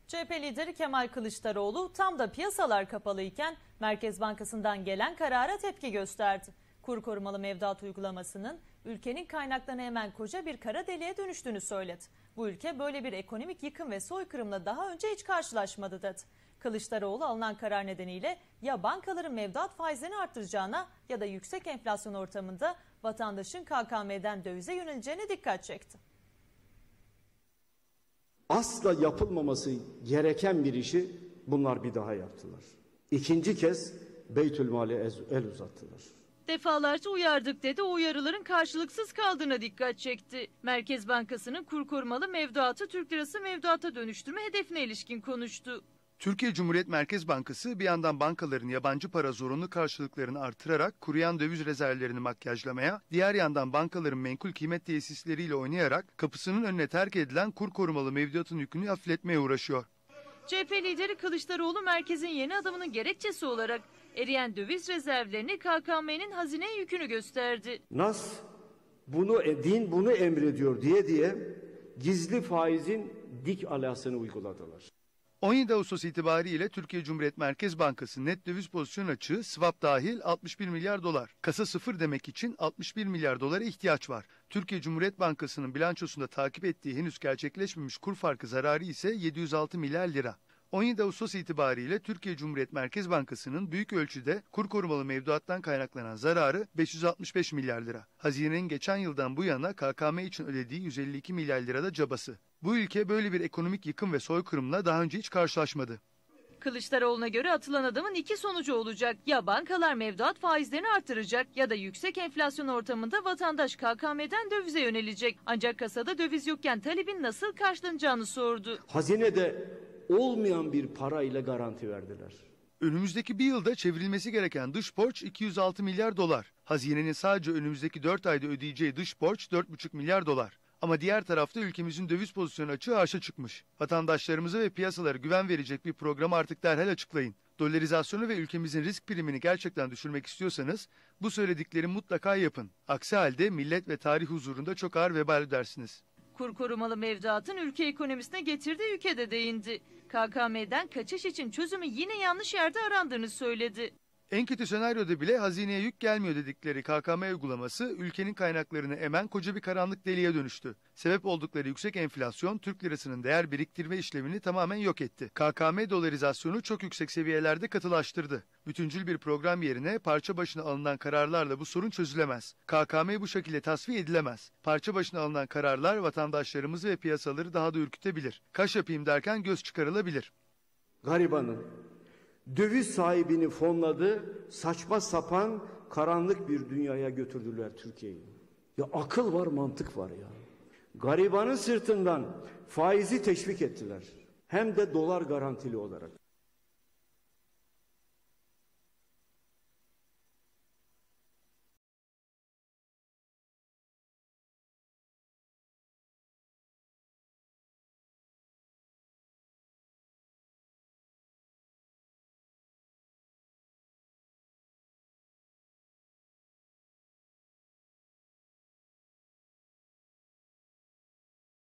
CHP lideri Kemal Kılıçdaroğlu tam da piyasalar kapalıyken Merkez Bankası'ndan gelen karara tepki gösterdi. Kur korumalı mevduat uygulamasının ülkenin kaynaklarını emen koca bir kara deliğe dönüştüğünü söyledi. Bu ülke böyle bir ekonomik yıkım ve soykırımla daha önce hiç karşılaşmadı dedi. Kılıçdaroğlu alınan karar nedeniyle ya bankaların mevduat faizlerini artıracağına ya da yüksek enflasyon ortamında vatandaşın KKM'den dövize yöneleceğine dikkat çekti. Asla yapılmaması gereken bir işi bunlar bir daha yaptılar. İkinci kez Beytülmal'e el uzattılar. Defalarca uyardık dedi, o uyarıların karşılıksız kaldığına dikkat çekti. Merkez Bankası'nın kur korumalı mevduatı Türk lirası mevduata dönüştürme hedefine ilişkin konuştu. Türkiye Cumhuriyet Merkez Bankası bir yandan bankaların yabancı para zorunlu karşılıklarını artırarak kuruyan döviz rezervlerini makyajlamaya, diğer yandan bankaların menkul kıymet tesisleriyle oynayarak kapısının önüne terk edilen kur korumalı mevduatın yükünü hafifletmeye uğraşıyor. CHP lideri Kılıçdaroğlu merkezin yeni adımının gerekçesi olarak eriyen döviz rezervlerini KKM'nin hazine yükünü gösterdi. Nas din bunu emrediyor diye gizli faizin dik alasını uyguladılar. 17 Ağustos itibariyle Türkiye Cumhuriyet Merkez Bankası net döviz pozisyon açığı swap dahil 61 milyar dolar. Kasa sıfır demek için 61 milyar dolara ihtiyaç var. Türkiye Cumhuriyet Bankası'nın bilançosunda takip ettiği henüz gerçekleşmemiş kur farkı zararı ise 706 milyar lira. 17 Ağustos itibariyle Türkiye Cumhuriyet Merkez Bankası'nın büyük ölçüde kur korumalı mevduattan kaynaklanan zararı 565 milyar lira. Hazinenin geçen yıldan bu yana KKM için ödediği 152 milyar lirada cabası. Bu ülke böyle bir ekonomik yıkım ve soykırımla daha önce hiç karşılaşmadı. Kılıçdaroğlu'na göre atılan adımın iki sonucu olacak. Ya bankalar mevduat faizlerini artıracak ya da yüksek enflasyon ortamında vatandaş KKM'den dövize yönelecek. Ancak kasada döviz yokken talebin nasıl karşılanacağını sordu. Hazinede olmayan bir parayla garanti verdiler. Önümüzdeki bir yılda çevrilmesi gereken dış borç 206 milyar dolar. Hazinenin sadece önümüzdeki 4 ayda ödeyeceği dış borç 4,5 milyar dolar. Ama diğer tarafta ülkemizin döviz pozisyonu açığı arşa çıkmış. Vatandaşlarımıza ve piyasalara güven verecek bir programı artık derhal açıklayın. Dolarizasyonu ve ülkemizin risk primini gerçekten düşürmek istiyorsanız bu söyledikleri mutlaka yapın. Aksi halde millet ve tarih huzurunda çok ağır vebal ödersiniz. Kur korumalı mevduatın ülke ekonomisine getirdiği yüke de değindi. KKM'den kaçış için çözümü yine yanlış yerde arandığını söyledi. En kötü senaryoda bile hazineye yük gelmiyor dedikleri KKM uygulaması ülkenin kaynaklarını emen koca bir karanlık deliğe dönüştü. Sebep oldukları yüksek enflasyon Türk lirasının değer biriktirme işlemini tamamen yok etti. KKM dolarizasyonu çok yüksek seviyelerde katılaştırdı. Bütüncül bir program yerine parça başına alınan kararlarla bu sorun çözülemez. KKM bu şekilde tasfiye edilemez. Parça başına alınan kararlar vatandaşlarımızı ve piyasaları daha da ürkütebilir. Kaş yapayım derken göz çıkarılabilir. Garibanın, döviz sahibini fonladı, saçma sapan karanlık bir dünyaya götürdüler Türkiye'yi. Ya akıl var, mantık var ya. Garibanın sırtından faizi teşvik ettiler. Hem de dolar garantili olarak.